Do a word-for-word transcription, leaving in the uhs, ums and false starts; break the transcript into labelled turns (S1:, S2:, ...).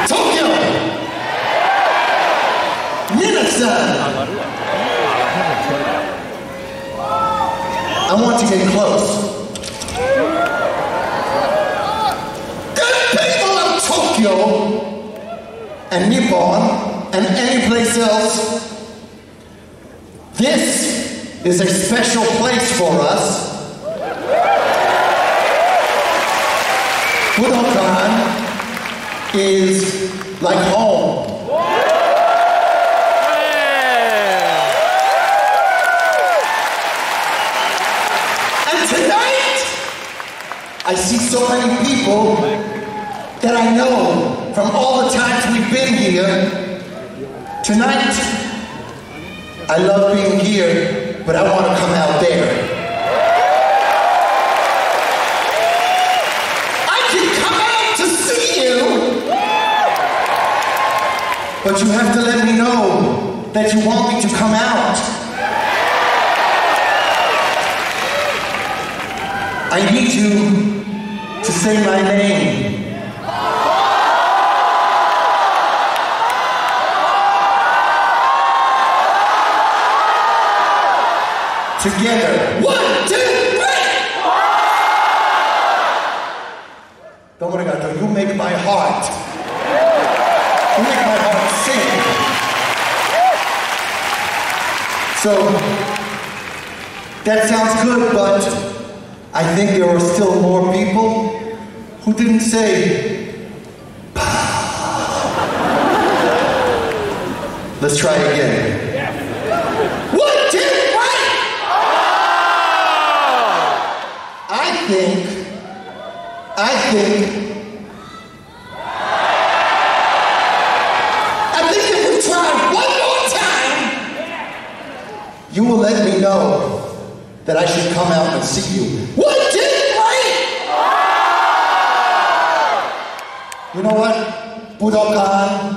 S1: Tokyo! Minasan! I want to get close. Good people of Tokyo and Nippon and any place else, this is a special place for us. Budokan is like home. And tonight, I see so many people that I know from all the times we've been here. Tonight, I love being here, but I want to come out there. But you have to let me know that you want me to come out. I need you to say my name. Together. One, two, three! Don't worry about it. You make my heart. You make my heart sing. So, that sounds good, but I think there are still more people who didn't say, let's try again. One, two, three! I think, I think, you will let me know that I should come out and see you. One, two, three! You know what? Budokan